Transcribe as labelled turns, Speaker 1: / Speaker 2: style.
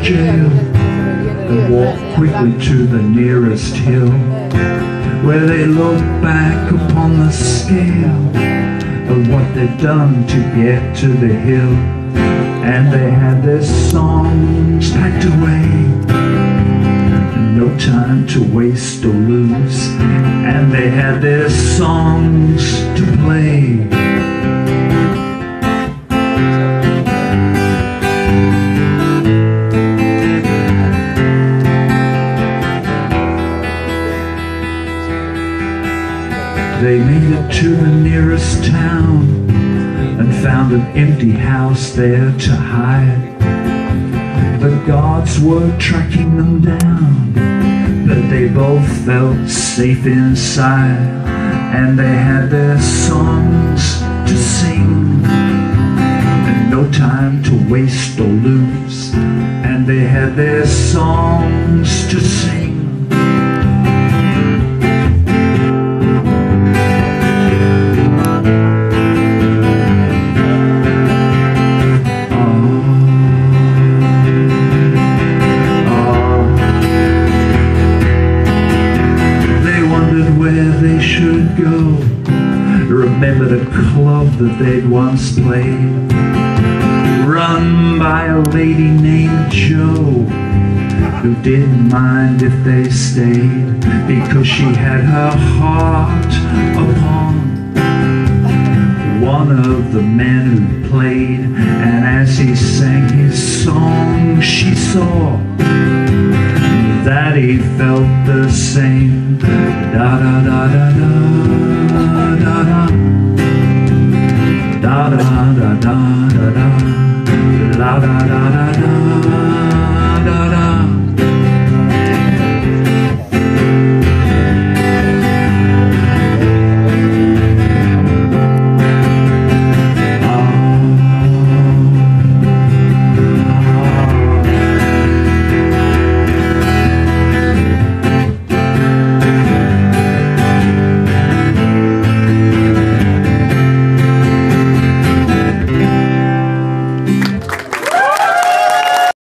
Speaker 1: jail and walked quickly to the nearest hill, where they looked back upon the scale of what they'd done to get to the hill. And they had their songs packed away, no time to waste or lose. And they had their songs to play. They made it to the nearest town and found an empty house there to hide. The guards were tracking them down, but they both felt safe inside. And they had their songs to sing, and no time to waste or lose. And they had their songs to sing. Where they should go, remembered a club that they'd once played, run by a lady named Jo, who didn't mind if they stayed, because she had her heart upon one of the men who played. And as he sang his song, she saw that he felt the same. Da da da da da da da da da da da da da da da da da da da.